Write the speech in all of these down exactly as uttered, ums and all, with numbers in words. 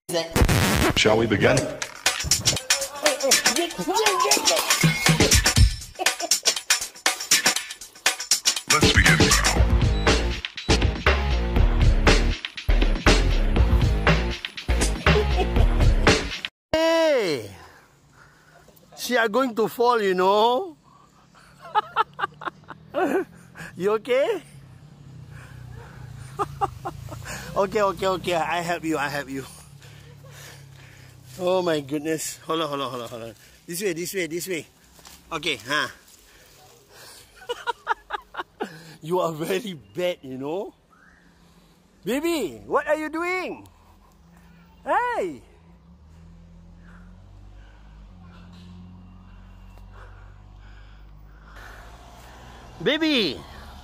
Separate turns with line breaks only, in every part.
Shall we begin? Let's begin now.
Hey! She are going to fall, you know. You okay? Okay, okay, okay. I help you, I help you. Oh my goodness. Hold on, hold on, hold on, hold on. This way, this way, this way. Okay, huh? You are very bad, you know. Baby, what are you doing? Hey! Baby!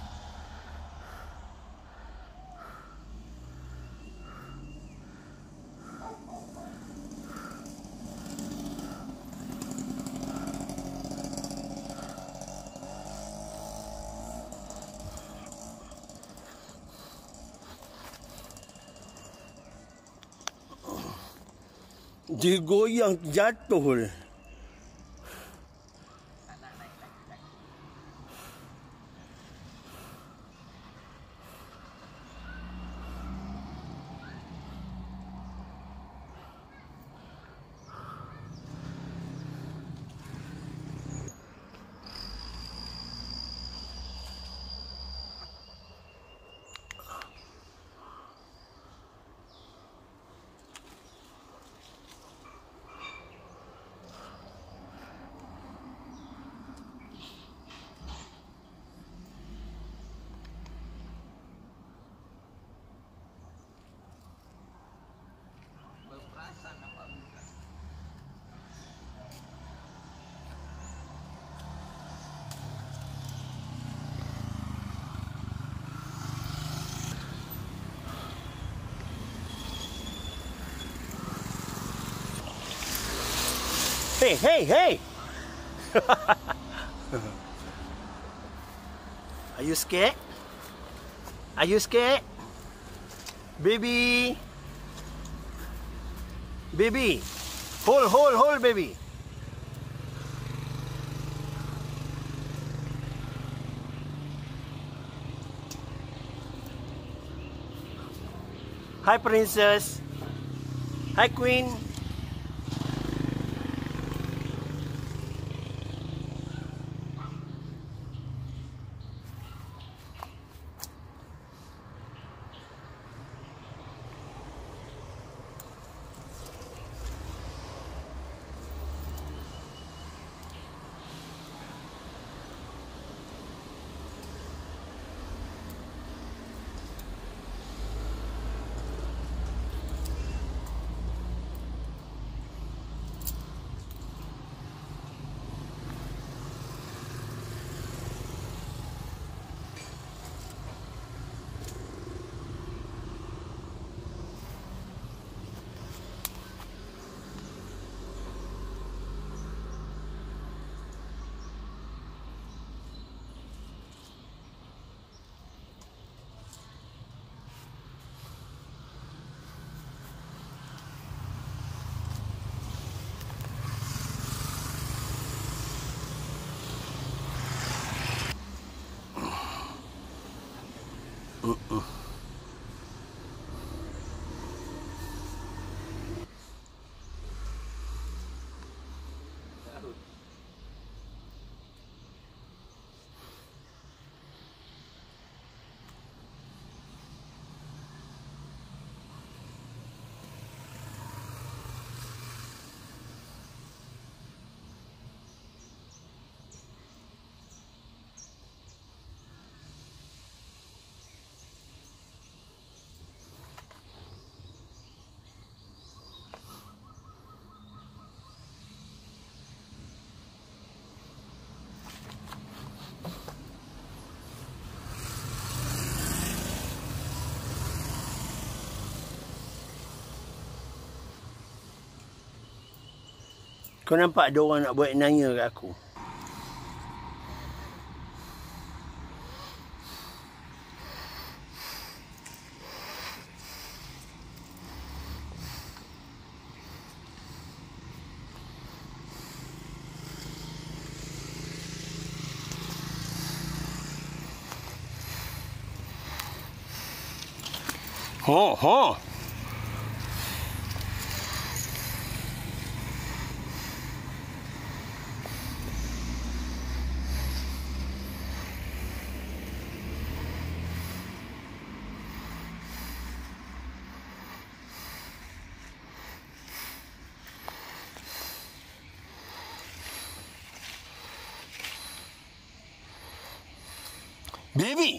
Dia goyang jatuh. Hey, hey, hey! Are you scared? Are you scared? Baby! Baby! Hold, hold, hold, baby! Hi, princess! Hi, queen! Uh-uh. Kau nampak ada orang nak buat nanya kat aku? Huh, huh. Baby!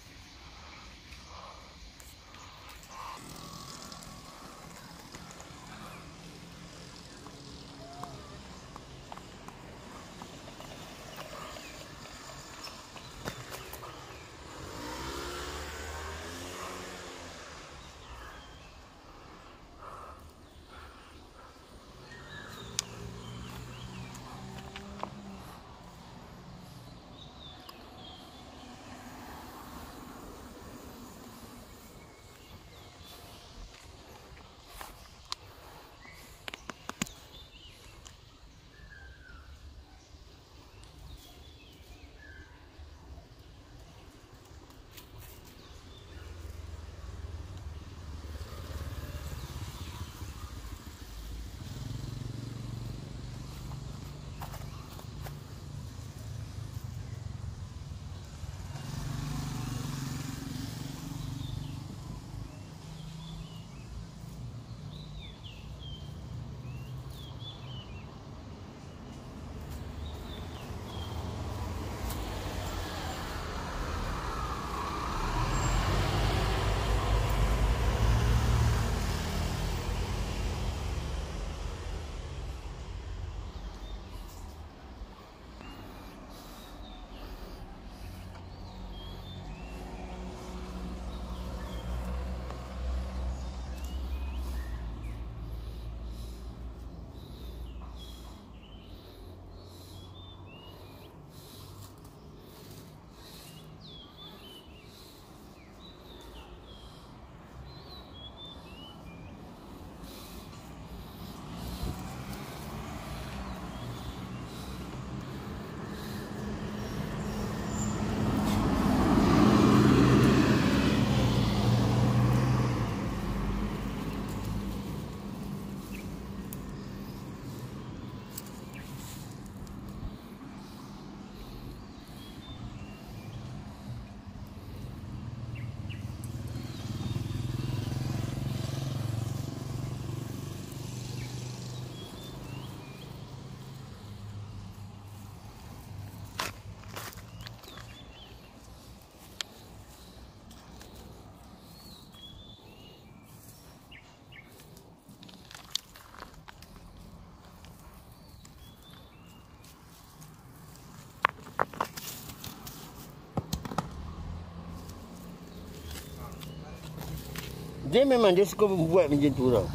Dia memang dia suka buat macam tu tau.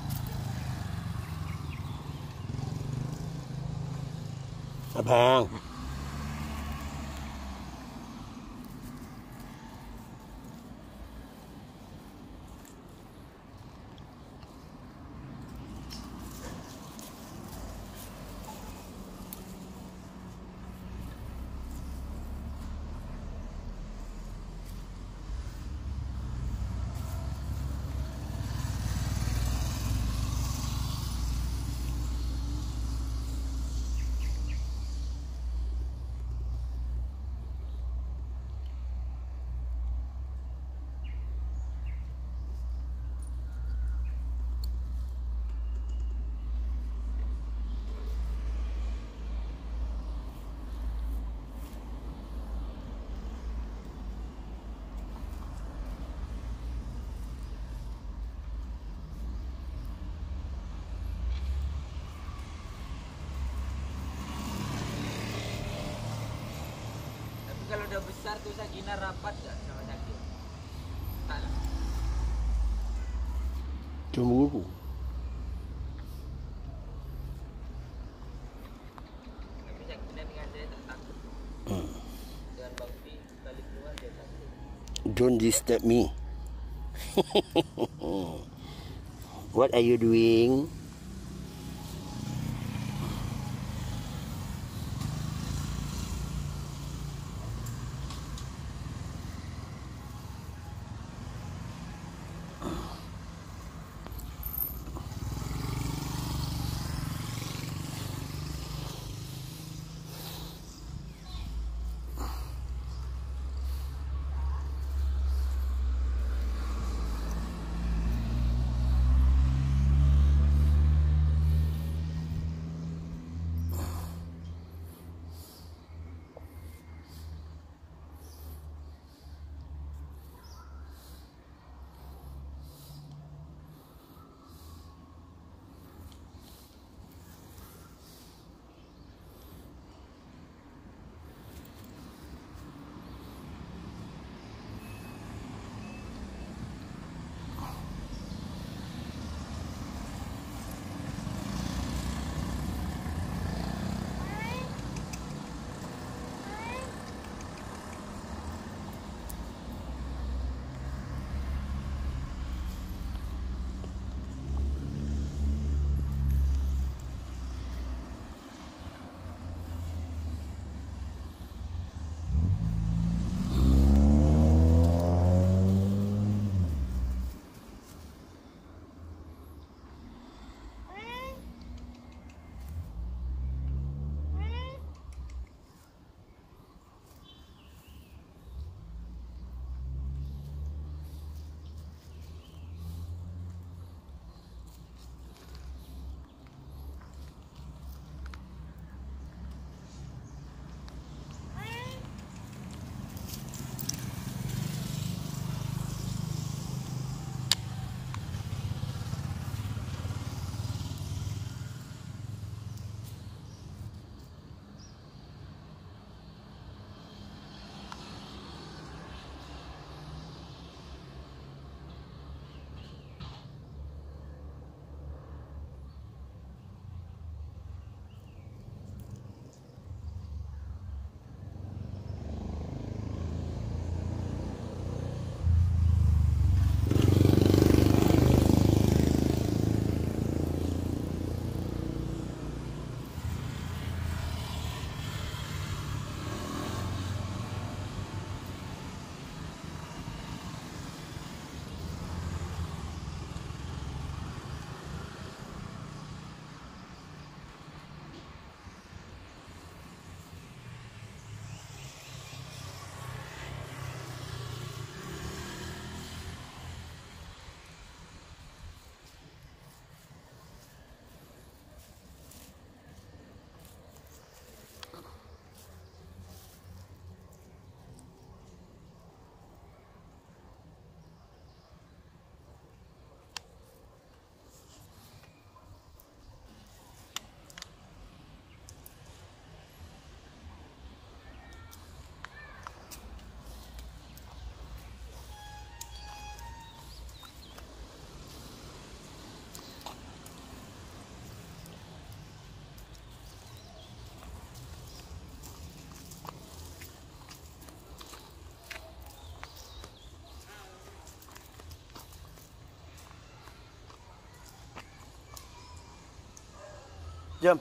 Abang.
Kalau udah besar tuh Sakina rapat gak sama Shaki? Tak lah.
Cemburu.
Tapi Sakina dengan saya tak takut.
Hmm.
Dengan Bang Pi balik keluar dia takut.
Don't disturb me. What are you doing? Jom.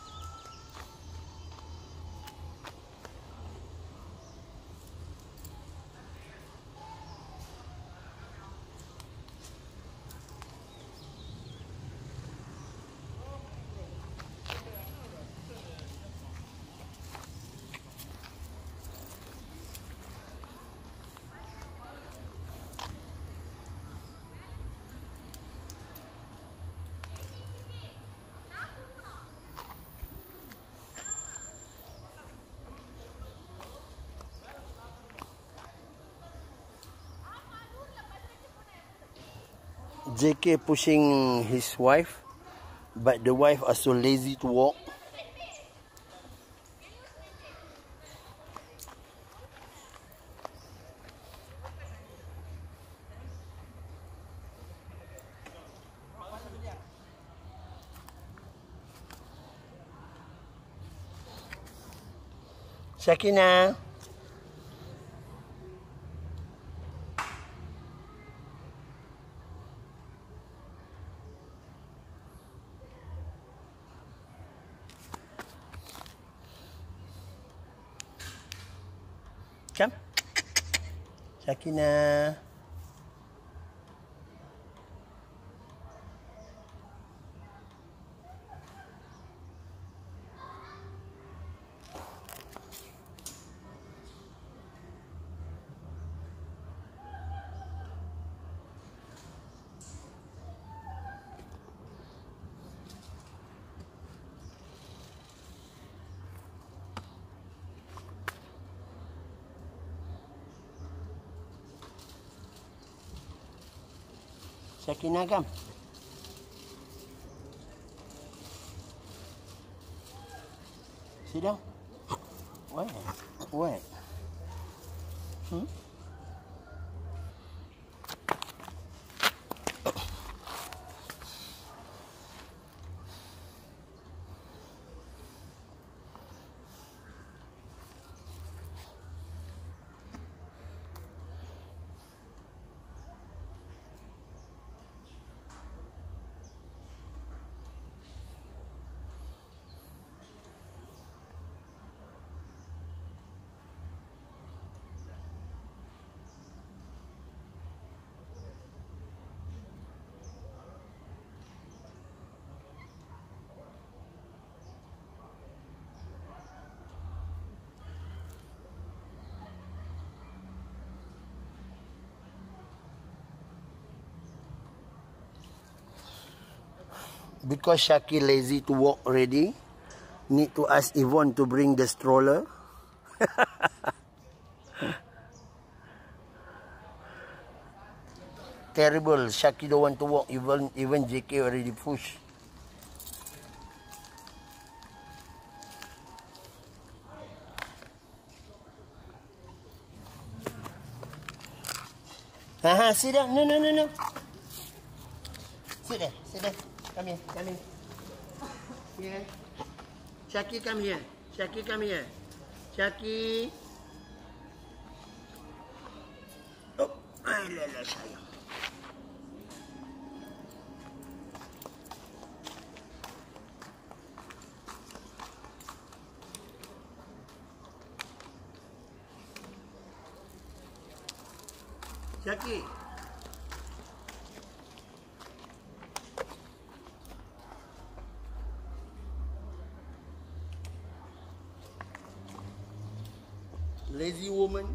J K pushing his wife, but the wife are so lazy to walk. Shakina. Come. Shakina. Shakina, come. Sit down. What? What? Hmm? Because Shaki lazy to walk already, need to ask Yvonne to bring the stroller. Terrible. Shaki don't want to walk. Even even J K already push. Haha, sit down. No, no, no, no. Sit there. Sit there. Come here. Come here. Here. Shaki, come here. Shaki, come here. Shaki. Oh, ay, lala, sayang. Shaki. Lazy woman.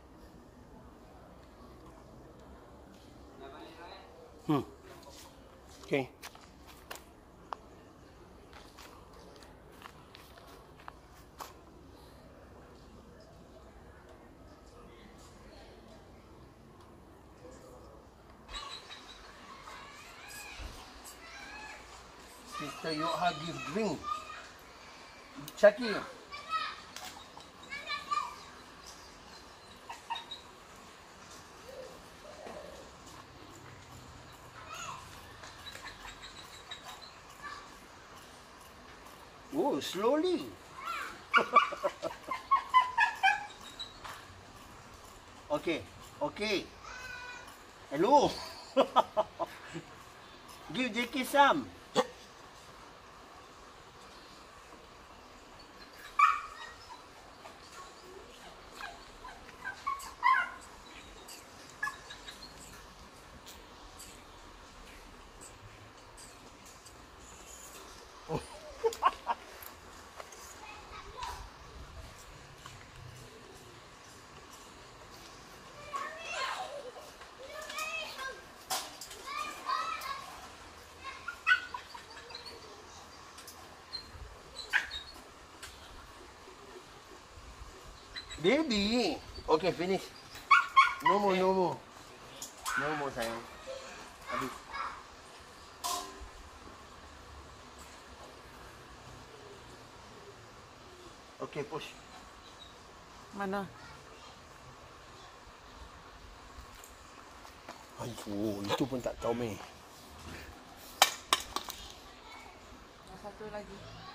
Hmm. Okay. Sister Yoha give drink. Shaki. Oh, slowly. Okay, okay. Hello. Give Jackie some. Baby. Okay, finish. No more, no more. No more, sayang. Habis. Okay, push.
Mana?
Aduh, itu pun tak tahu, meh.
Satu lagi.